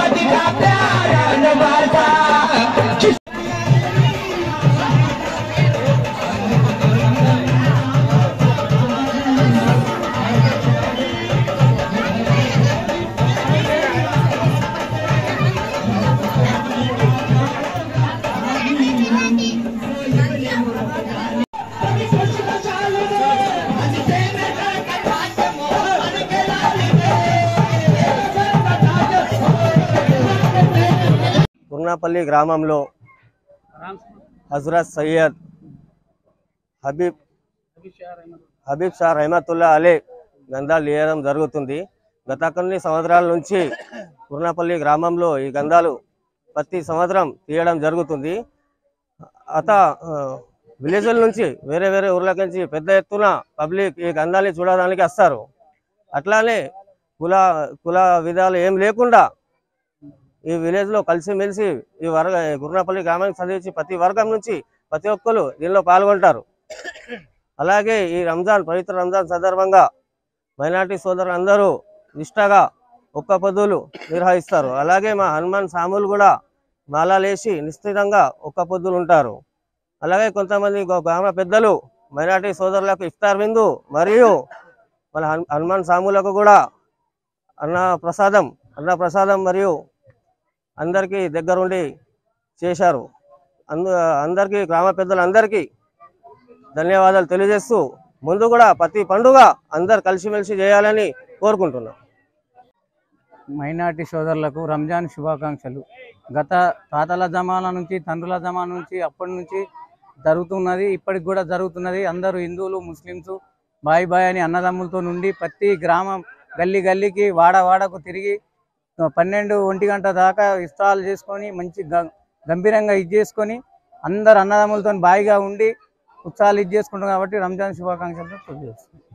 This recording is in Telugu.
గుర్నాపల్లి గ్రామంలో హజరత్ సయ్యద్ హబీబ్ షా రహమతుల్లా అలీ గంధాలు తీయడం జరుగుతుంది. గత కొన్ని సంవత్సరాల నుంచి గుర్నాపల్లి గ్రామంలో ఈ గంధాలు ప్రతి సంవత్సరం తీయడం జరుగుతుంది. విలేజ్ల నుంచి వేరే వేరే ఊర్ల నుంచి పెద్ద ఎత్తున పబ్లిక్ ఈ గంధాన్ని చూడడానికి వస్తారు. అట్లానే కుల విధాలు ఏం లేకుండా ఈ విలేజ్లో కలిసిమెలిసి ఈ గుర్నాపల్లి గ్రామానికి చదివించి ప్రతి వర్గం నుంచి ప్రతి ఒక్కరు దీనిలో పాల్గొంటారు. అలాగే ఈ పవిత్ర రంజాన్ సందర్భంగా మైనార్టీ సోదరులు అందరూ నిష్టగా ఒక్క పొద్దులు నిర్వహిస్తారు. అలాగే మా హనుమాన్ సాములు కూడా మాలలేసి నిశ్చితంగా ఒక్క పొద్దులు ఉంటారు. అలాగే కొంతమంది గ్రామ పెద్దలు మైనార్టీ సోదరులకు ఇఫ్తార్ విందు మరియు మన హనుమాన్ సాములకు కూడా అన్న ప్రసాదం మరియు అందరికీ దగ్గరుండి చేశారు. అందరికీ గ్రామ పెద్దలందరికీ ధన్యవాదాలు తెలియజేస్తూ ముందు కూడా ప్రతి పండుగ అందరు కలిసిమెలిసి చేయాలని కోరుకుంటున్నాం. మైనార్టీ సోదరులకు రంజాన్ శుభాకాంక్షలు. గత తాతల జమానా నుంచి తండ్రుల జమానా నుంచి అప్పటి నుంచి జరుగుతున్నది, ఇప్పటికి కూడా జరుగుతున్నది. అందరూ హిందువులు ముస్లిమ్స్ బాయ్ అని అన్నదమ్ములతో నుండి ప్రతి గ్రామం గల్లీకి వాడకు తిరిగి 12-1 గంట దాకా ఇఫ్తార్లు చేసుకొని మంచి గంభీరంగా చేసుకొని అందరు అన్నదమ్ములతో బాయిగా ఉండి ఉత్సాహాలు చేసుకుంటాం. కాబట్టి రంజాన్ శుభాకాంక్షలు తెలియజేస్తున్నాం.